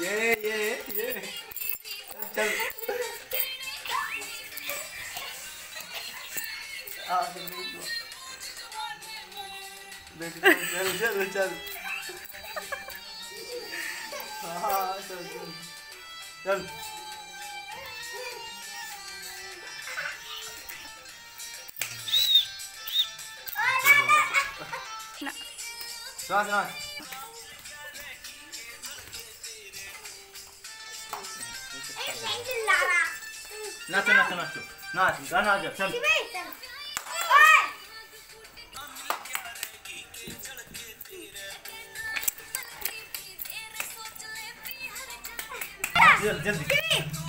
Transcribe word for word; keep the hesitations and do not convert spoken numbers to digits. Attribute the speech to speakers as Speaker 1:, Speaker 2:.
Speaker 1: ये ये ये चल आ देख चल चल चल हाँ चल चल चल श्वास श्वास नाचो नाचो नाचो नाच गाना आ जा चल जल्दी जल्दी